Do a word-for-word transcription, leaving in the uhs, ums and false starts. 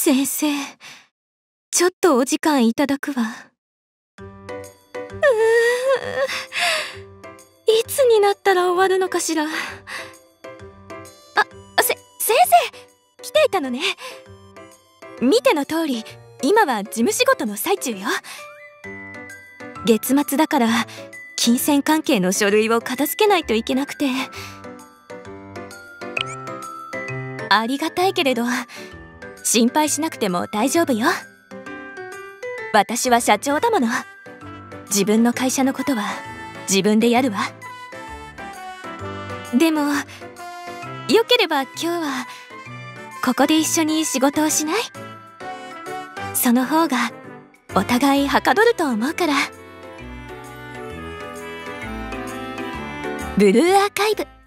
先生、ちょっとお時間いただくわ。うーいつになったら終わるのかしら。あ、せ、先生来ていたのね。見ての通り、今は事務仕事の最中よ。月末だから金銭関係の書類を片付けないといけなくて。ありがたいけれど心配しなくても大丈夫よ。私は社長だもの。自分の会社のことは自分でやるわ。でもよければ今日はここで一緒に仕事をしない？その方がお互いはかどると思うから。ブルーアーカイブ。